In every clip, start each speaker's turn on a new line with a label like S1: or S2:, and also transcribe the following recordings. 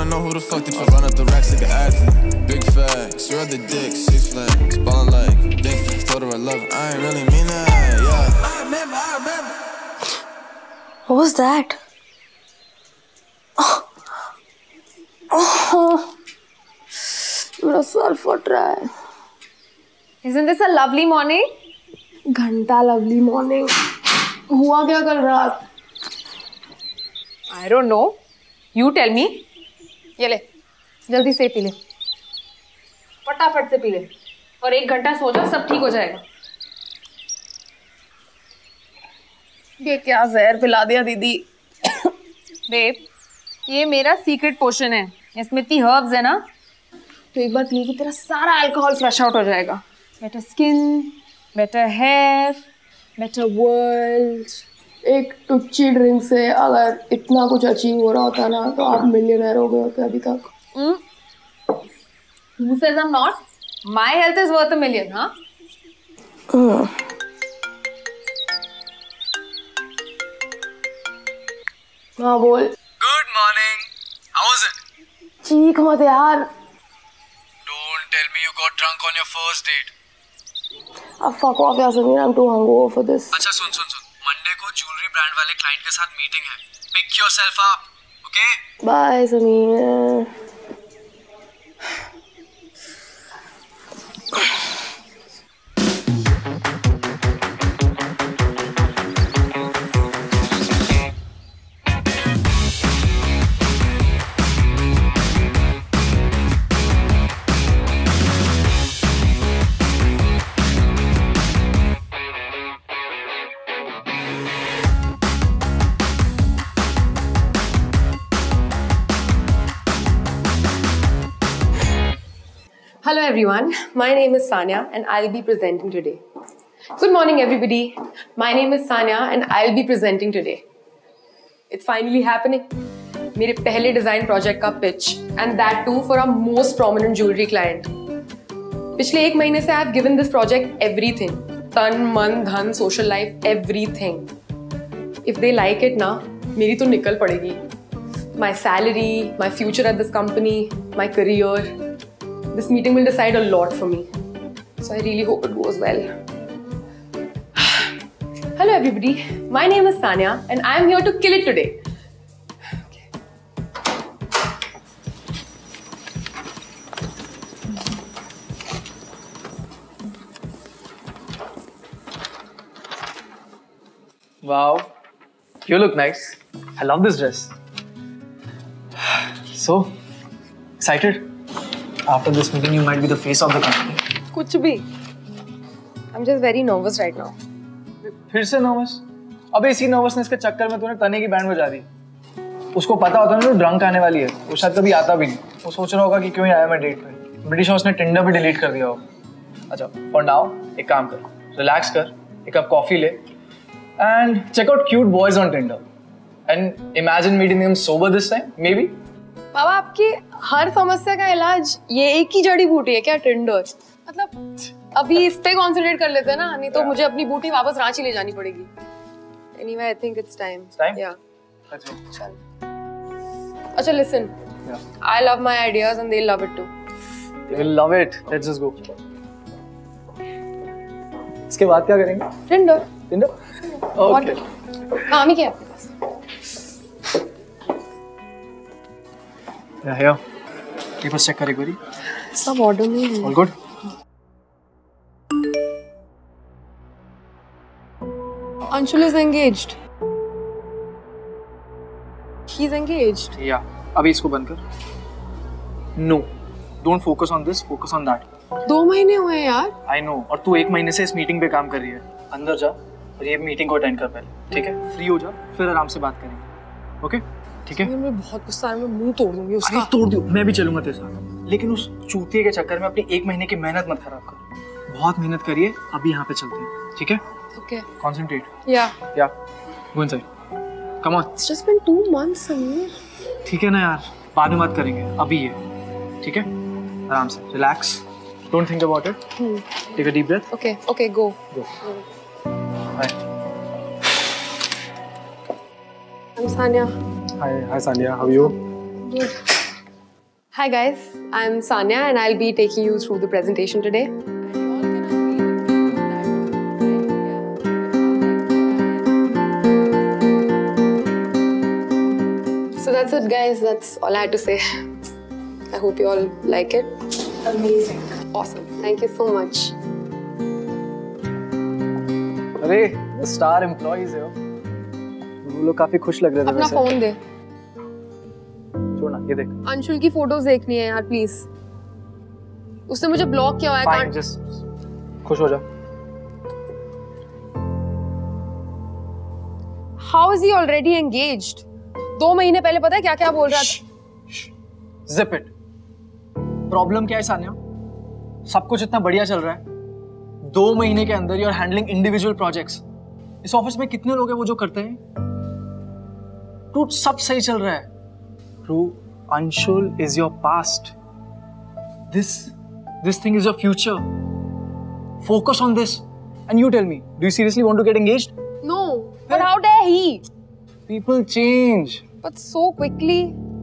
S1: wanna know who the fuck did you run up the racks like an athlete? Big facts, you're the dick, 6 flags, ballin' like dick facts, told her I love her, I ain't really mean that, yeah. I remember.
S2: What was that? मेरा सर फट रहा है.
S3: Isn't this a lovely morning?
S2: घंटा lovely morning. हुआ क्या कल रात?
S3: I don't know. You tell me. ये ले, जल्दी से पी ले. फटाफट से पी ले. और 1 घंटा सो जा, सब ठीक हो जाएगा.
S2: ये क्या जहर पिला दिया दीदी.
S3: बेब, ये मेरा सीक्रेट पोशन है. इसमें इतनी हर्ब्स है ना, तो एक बार पिए कि तेरा सारा अल्कोहल फ्लश आउट हो जाएगा. Better skin, better hair, better world.
S2: एक टुच्ची ड्रिंक से अगर इतना कुछ अचीव हो रहा होता ना, तो आप मिलियनेयर हो गए होते अभी तक.
S3: Who says I'm not? My health is worth $1 million, huh?
S2: हाँ बोल.
S4: Good morning. How was it?
S2: चीख मत यार.
S4: Don't tell me you got drunk on your first date.
S2: अब fuck off यार Sameer. I'm too hungover for this.
S4: अच्छा सुन. Monday को ज्वेलरी ब्रांड वाले क्लाइंट के साथ मीटिंग है. Pick yourself up, okay?
S2: Bye Sameer.
S3: Hello everyone, my name is Sanya and I'll be presenting today. Good morning everybody, my name is Sanya and I'll be presenting today. It's finally happening. मेरे पहले design project का pitch and that too for our most prominent jewelry client. पिछले 1 महीने से I've given this project everything. तन, मन, धन, social life, everything. If they like it ना, मेरी तो निकल पड़ेगी. My salary, my future at this company, my career. This meeting will decide a lot for me. So I really hope it goes well. Hello everybody, my name is Sanya and I am here to kill it today.
S4: Wow, you look nice. I love this dress. So, excited? After this meeting, you might be the face of the company.
S3: कुछ भी. I'm just very nervous right now.
S4: फिर से nervous? अबे इसी nervousness के चक्कर में तूने तने की बैंड बजा दी. उसको पता होता ना तो ड्रंक आने वाली है. वो शायद कभी आता भी नहीं. वो सोच रहा होगा कि क्यों आया मैं डेट पे. ब्रिटिश हाउस ने टिंडर भी डिलीट कर दिया होगा. अच्छा, फॉर नाउ एक काम कर. रिलैक्स कर. एक कप कॉफी ले. And check out cute boys on Tinder. And imagine meeting them sober this time, maybe.
S3: बाबा आपकी हर समस्या का इलाज ये एक ही जड़ी बूटी है क्या? टिंडर. मतलब अभी इस पे कॉन्सेंट्रेट कर लेते हैं ना, नहीं तो मुझे अपनी बूटी वापस रांची ले जानी पड़ेगी. Anyway, I think it's time.
S4: Time?
S3: Yeah.
S4: Let's go.
S3: चल. अच्छा listen.
S4: Yeah.
S3: I love my ideas and they'll love it too.
S4: They will love it. Let's just go. इसके बाद क्या करेंगे?
S3: Tinder.
S4: Tinder? Okay.
S3: काम ही क्या है आपके पास?
S4: Yeah, here. Papers check कर एक बारी.
S3: सब ऑर्डर में है.
S4: All good?
S3: Anshul is engaged. He's engaged.
S4: Yeah. अभी इसको बंद कर. No. Don't focus on this. Focus on that.
S3: 2 महीने हुए यार.
S4: I know. और तू 1 महीने से इस मीटिंग पे काम कर रही है. अंदर जा और ये मीटिंग को अटेंड कर पहले. ठीक है? फ्री हो जा. फिर आराम से बात करेंगे. ओके? ठीक है?
S3: मैं बहुत गुस्सा है. मैं मुंह तोड़ दूंगी उसका.
S4: अरे तोड़ दो. मैं भी चलूंगा तेरे साथ. लेकिन उस चूतिए के चक्कर में अपनी 1 महीने की मेहनत मत खराब कर. बहुत मेहनत करिए. अभी यहाँ पे चलते हैं. ठीक है?
S3: Okay.
S4: Concentrate.
S3: Yeah.
S4: Yeah. Go inside. Come on.
S3: It's just been 2 months, Sameer.
S4: ठीक है ना यार. बाद में बात करेंगे. अभी ये. ठीक है? आराम से. Relax. Don't think about it. Take a deep breath.
S3: Okay. Okay. Go.
S4: Go. Hi.
S3: I'm Sanya.
S5: Hi Sanya. How are you?
S3: Good. Hi guys, I'm Sanya and I'll be taking you through the presentation today. So that's it guys, that's all I had to say. I hope you all like it.
S2: Amazing.
S3: Awesome, thank you so much.
S4: अरे, the star employees है वो लोग काफी खुश लग रहे थे
S3: अपना फोन दे।
S4: छोड़ना, ये देख।
S3: अंशुल की फोटोज देखनी है यार प्लीज। उसने मुझे ब्लॉक किया हुआ है।
S4: Fine, just खुश हो जा।
S3: How is he already engaged? 2 महीने पहले पता है क्या क्या बोल रहा था?
S4: Zip it. प्रॉब्लम क्या है सान्या? सब कुछ इतना बढ़िया चल रहा है। 2 महीने के अंदर you are handling individual projects. इस ऑफिस में कितने लोग हैं वो जो करते हैं? टू सब सही चल रहा है। True, Anshul is your past. This thing is your future. Focus on this. And you tell me, do you seriously want to get engaged?
S3: No, but how dare he?
S4: People change.
S3: But so quickly.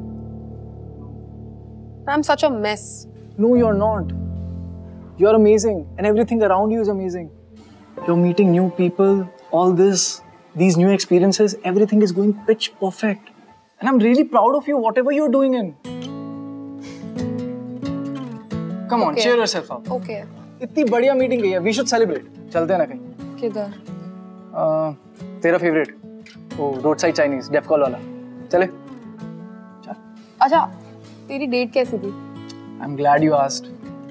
S3: I'm such a mess.
S4: No, you're not. You're amazing, and everything around you is amazing. You're meeting new people, all this, these new experiences, everything is going pitch perfect. And I'm really proud of you, whatever you're doing in. Come on, cheer yourself up.
S3: Okay.
S4: इतनी बढ़िया meeting गई है, we should celebrate. चलते हैं ना कहीं.
S3: किधर?
S4: तेरा फेवरेट, वो road side Chinese, Def Col वाला. चले? चल.
S3: अच्छा, तेरी डेट कैसी थी?
S4: I'm glad you asked.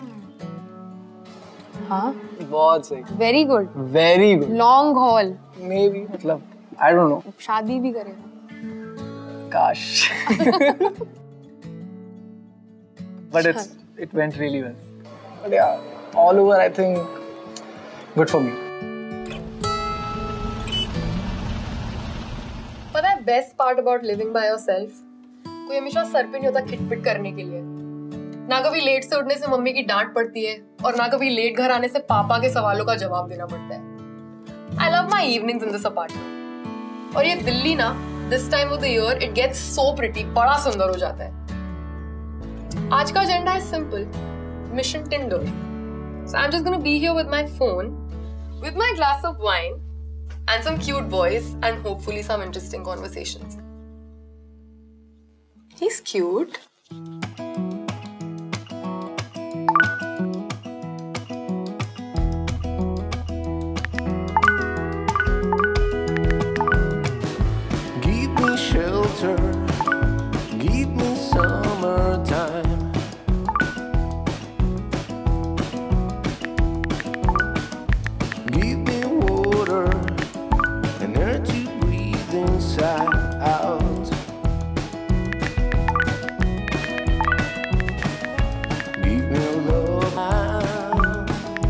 S3: हाँ?
S4: बहुत सही.
S3: Very good.
S4: Very good.
S3: Long haul.
S4: Maybe, मतलब, I don't know.
S3: शादी भी करेगा.
S4: Gosh. But it went really well. But yeah, all over I think good for me.
S3: पता है best part about living by yourself? कोई हमेशा sir पे नहीं होता खिटपिट करने के लिए। ना कभी लेट से उठने से मम्मी की डांट पड़ती है और ना कभी लेट घर आने से पापा के सवालों का जवाब देना पड़ता है। I love my evenings in this apartment. और ये दिल्ली ना this time of the year it gets so pretty, बड़ा सुंदर हो जाता है। आज का agenda is simple, mission Tinder. So I'm just gonna be here with my phone, with my glass of wine, and some cute boys, and hopefully some interesting conversations. He's cute.
S1: Give me summertime. Give me water and air to breathe inside out. Give me love now.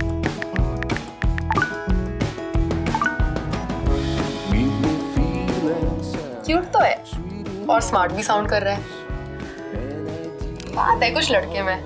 S1: Give me feelings.
S3: Cute तो है और smart भी sound कर रहा है। बात है कुछ लड़के में।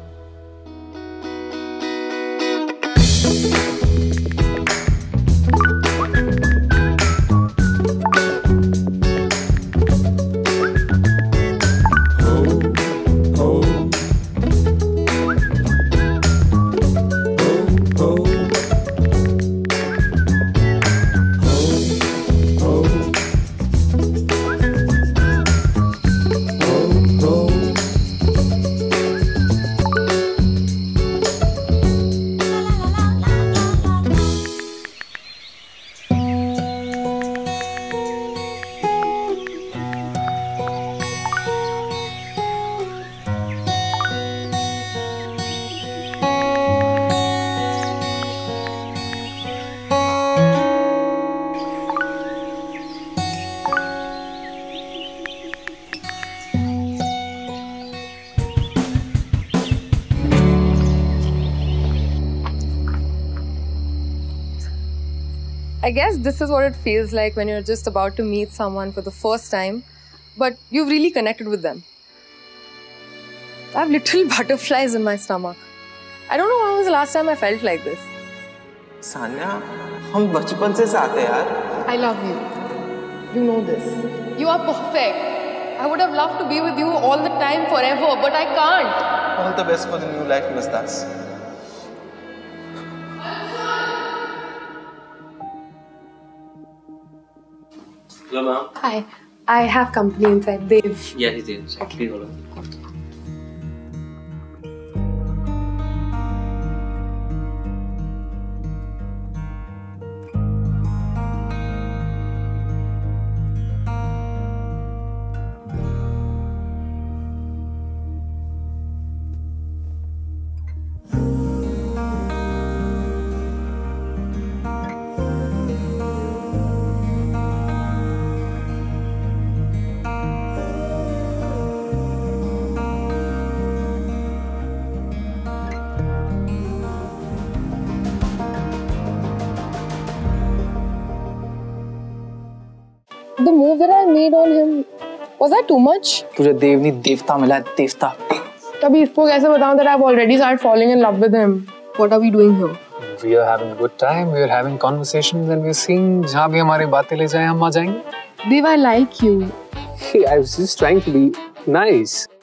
S3: I guess this is what it feels like when you're just about to meet someone for the first time, but you've really connected with them. I have literal butterflies in my stomach. I don't know when was the last time I felt like this.
S5: Sanya, हम बचपन से साथ हैं यार.
S3: I love you. You know this. You are perfect. I would have loved to be with you all the time, forever, but I can't.
S5: All the best for the new life, Miss Das.
S6: Hello, ma'am.
S3: Hi. I have company inside. Dave.
S6: Yeah, he's there.
S3: Okay.
S6: Please hold on.
S2: The move that I made on him, was that too much?
S4: तुझे देव नहीं देवता मिला है, देवता.
S2: तभी इसको कैसे बताऊं that I've already started falling in love with him? What are we doing here?
S7: We are having a good time. We are having conversations and we are seeing जहाँ भी हमारी बातें ले जाएं हम आ जाएंगे.
S2: Dev, I like you.
S7: Hey, I was just trying to be nice.